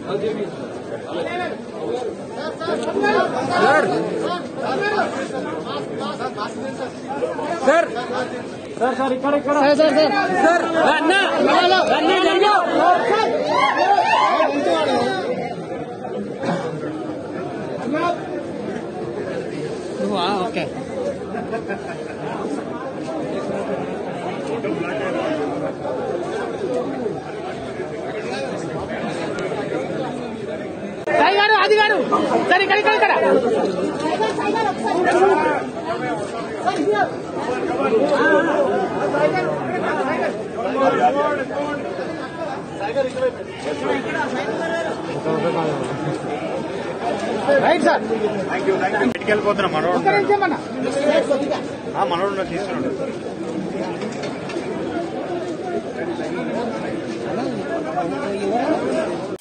sir sir sir ఇక్కడ ఇక్కడ sir sir sir అన్న అన్న జరుగు ఓకే సాయి గారు అది గారు సరే ఇక్కడ ఇక్కడ ఇక్కడ రైట్ సార్ థ్యాంక్ యూ ఇంటికి వెళ్ళిపోతున్నా మనోడు మనోడు తీసుకున్నాడు